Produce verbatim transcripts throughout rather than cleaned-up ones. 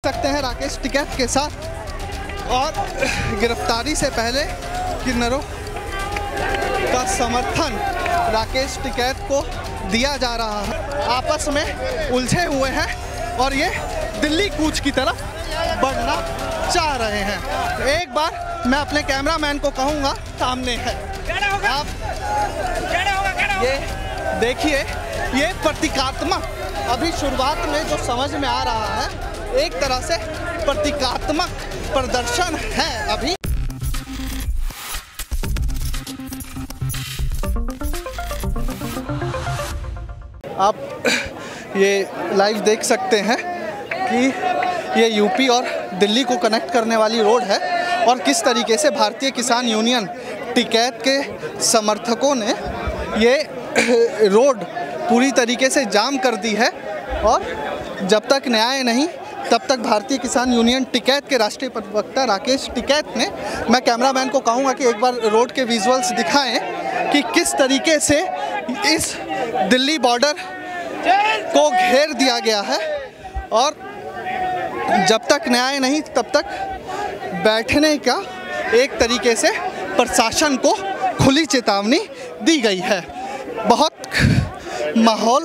सकते हैं राकेश टिकैत के साथ और गिरफ्तारी से पहले किन्नरों का समर्थन राकेश टिकैत को दिया जा रहा है। आपस में उलझे हुए हैं और ये दिल्ली कूच की तरफ बढ़ना चाह रहे हैं। एक बार मैं अपने कैमरामैन को कहूँगा, सामने है आप ये देखिए, ये प्रतीकात्मक अभी शुरुआत में जो समझ में आ रहा है, एक तरह से प्रतीकात्मक प्रदर्शन है। अभी आप ये लाइव देख सकते हैं कि ये यूपी और दिल्ली को कनेक्ट करने वाली रोड है और किस तरीके से भारतीय किसान यूनियन टिकैत के समर्थकों ने ये रोड पूरी तरीके से जाम कर दी है। और जब तक न्याय नहीं तब तक भारतीय किसान यूनियन टिकैत के राष्ट्रीय प्रवक्ता राकेश टिकैत ने, मैं कैमरामैन को कहूँगा कि एक बार रोड के विजुअल्स दिखाएं कि किस तरीके से इस दिल्ली बॉर्डर को घेर दिया गया है और जब तक न्याय नहीं तब तक बैठने का एक तरीके से प्रशासन को खुली चेतावनी दी गई है। बहुत माहौल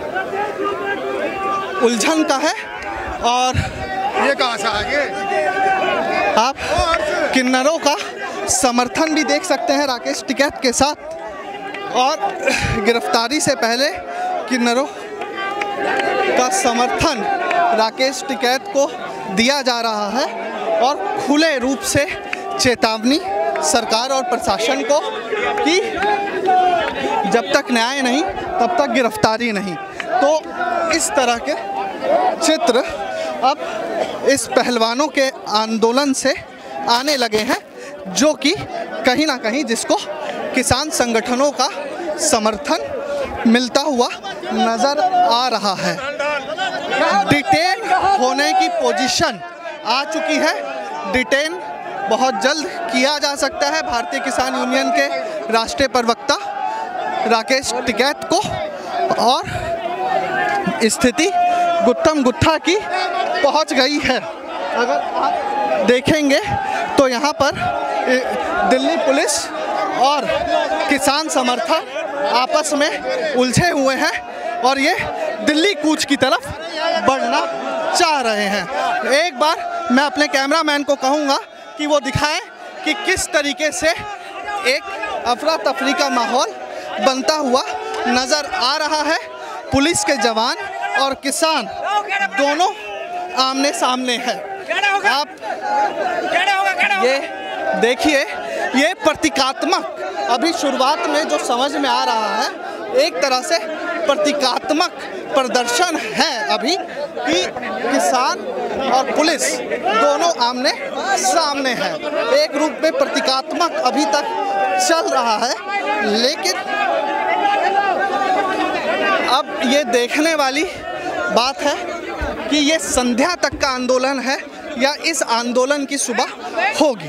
उलझन का है और ये कहाँ से आगे आप किन्नरों का समर्थन भी देख सकते हैं राकेश टिकैत के साथ और गिरफ्तारी से पहले किन्नरों का समर्थन राकेश टिकैत को दिया जा रहा है और खुले रूप से चेतावनी सरकार और प्रशासन को कि जब तक न्याय नहीं तब तक गिरफ्तारी नहीं। तो इस तरह के चित्र अब इस पहलवानों के आंदोलन से आने लगे हैं, जो कि कहीं ना कहीं जिसको किसान संगठनों का समर्थन मिलता हुआ नज़र आ रहा है। डिटेन होने की पोजीशन आ चुकी है। डिटेन बहुत जल्द किया जा सकता है भारतीय किसान यूनियन के राष्ट्रीय प्रवक्ता राकेश टिकैत को और स्थिति गुत्थम गुत्था की पहुंच गई है। अगर आप देखेंगे तो यहाँ पर दिल्ली पुलिस और किसान समर्थक आपस में उलझे हुए हैं और ये दिल्ली कूच की तरफ बढ़ना चाह रहे हैं। एक बार मैं अपने कैमरामैन को कहूँगा कि वो दिखाएं कि किस तरीके से एक अफरा तफरी का माहौल बनता हुआ नज़र आ रहा है। पुलिस के जवान और किसान दोनों आमने सामने हैं। आप ये देखिए, ये प्रतीकात्मक अभी शुरुआत में जो समझ में आ रहा है, एक तरह से प्रतीकात्मक प्रदर्शन है अभी कि किसान और पुलिस दोनों आमने सामने हैं। एक रूप में प्रतीकात्मक अभी तक चल रहा है, लेकिन अब ये देखने वाली बात है कि ये संध्या तक का आंदोलन है या इस आंदोलन की सुबह होगी।